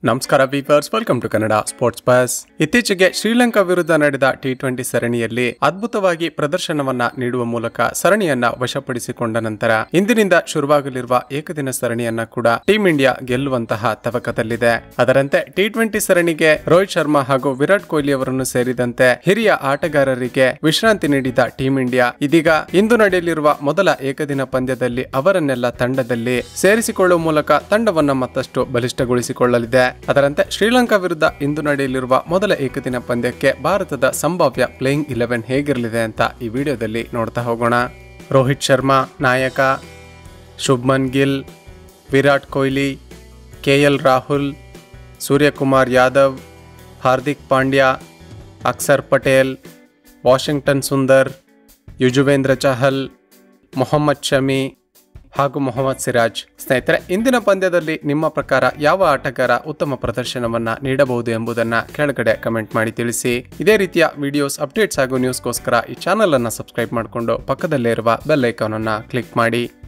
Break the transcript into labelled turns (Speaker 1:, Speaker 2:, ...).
Speaker 1: ನಮಸ್ಕಾರ viewers, welcome to Kannada sports buzz. ಇತ್ತೀಚೆಗೆ ಶ್ರೀಲಂಕಾ ವಿರುದ್ಧ ನಡೆದ T20 ಸರಣಿಯಲ್ಲಿ ಅದ್ಭುತವಾಗಿ ಪ್ರದರ್ಶನವನ್ನ ನೀಡುವ ಮೂಲಕ ಸರಣಿಯನ್ನ ವಶಪಡಿಸಿಕೊಂಡ ನಂತರ ಇಂದಿನಿಂದ ಶುರುವಾಗಲಿರುವ ಏಕದಿನ ಸರಣಿಯನ್ನ ಕೂಡ ಟೀಂ ಇಂಡಿಯಾ ಗೆಲ್ಲುವಂತಹ ತವಕದಲ್ಲಿದೆ. ಅದರಂತೆ T20 ಸರಣಿಗೆ ರೋಹಿತ್ ಶರ್ಮಾ ಹಾಗೂ ವಿರಾಟ್ ಕೊಹ್ಲಿ ಅವರನ್ನು ಸೇರಿದಂತೆ ಹಿರಿಯ ಆಟಗಾರರಿಗೆ ವಿಶ್ರಾಂತಿ ನೀಡಿದ ಟೀಂ ಇಂಡಿಯಾ ಇದೀಗ ಇಂದು ನಡೆಯಲಿರುವ ಮೊದಲ ಏಕದಿನ ಪಂದ್ಯದಲ್ಲಿ ಅವರನ್ನೆಲ್ಲ ತಂಡದಲ್ಲಿ ಸೇರಿಸಿಕೊಳ್ಳುವ ಮೂಲಕ ತಂಡವನ್ನ ಮತ್ತಷ್ಟು ಬಲಿಷ್ಠಗೊಳಿಸಿಕೊಳ್ಳಲಿದೆ. ಅದರಂತೆ ಶ್ರೀಲಂಕಾ ವಿರುದ್ಧ ಇಂದು ನಡೆಯಲಿರುವ ಮೊದಲ ಏಕದಿನ ಪಂದ್ಯಕ್ಕೆ ಭಾರತದ ಸಂಭಾವ್ಯ ಪ್ಲೇಯಿಂಗ್ 11 ಹೇಗಿರಲಿದೆ ಅಂತ ಈ ವಿಡಿಯೋದಲ್ಲಿ ನೋಡ್ತಾ ಹೋಗೋಣ. ರೋಹಿತ್ ಶರ್ಮಾ ನಾಯಕ, ಶುಭ್ಮನ್ ಗಿಲ್, ವಿರಾಟ್ ಕೊಹ್ಲಿ, KL ರಾಹುಲ್, ಸೂರ್ಯಕುಮಾರ್ ಯಾದವ್, ಹಾರ್ದಿಕ್ ಪಾಂಡ್ಯ, ಅಕ್ಷರ್ ಪಟೇಲ್, ವಾಷಿಂಗ್ಟನ್ ಸುಂದರ್, ಯುಜುವೇಂದ್ರ ಚಹಲ್, ಮೊಹಮ್ಮದ್ ಶಮಿ ಹಾಗೂ ಮೊಹಮ್ಮದ್ ಸಿರಾಜ್. ಸ್ನೇಹಿತರೆ, ಇಂದಿನ ಪಂದ್ಯದಲ್ಲಿ ನಿಮ್ಮ ಪ್ರಕಾರ ಯಾವ ಆಟಗಾರ ಉತ್ತಮ ಪ್ರದರ್ಶನವನ್ನ ನೀಡಬಹುದು ಎಂಬುದನ್ನ ಕೆಳಗಡೆ ಕಮೆಂಟ್ ಮಾಡಿ ತಿಳಿಸಿ. ಇದೇ ರೀತಿಯ ವಿಡಿಯೋಸ್, ಅಪ್ಡೇಟ್ಸ್ ಹಾಗೂ ನ್ಯೂಸ್ಗೋಸ್ಕರ ಈ ಚಾನೆಲ್ ಅನ್ನ ಸಬ್ಸ್ಕ್ರೈಬ್ ಮಾಡಿಕೊಂಡು ಪಕ್ಕದಲ್ಲೇ ಇರುವ ಬೆಲ್ ಐಕಾನ್ ಅನ್ನ ಕ್ಲಿಕ್ ಮಾಡಿ.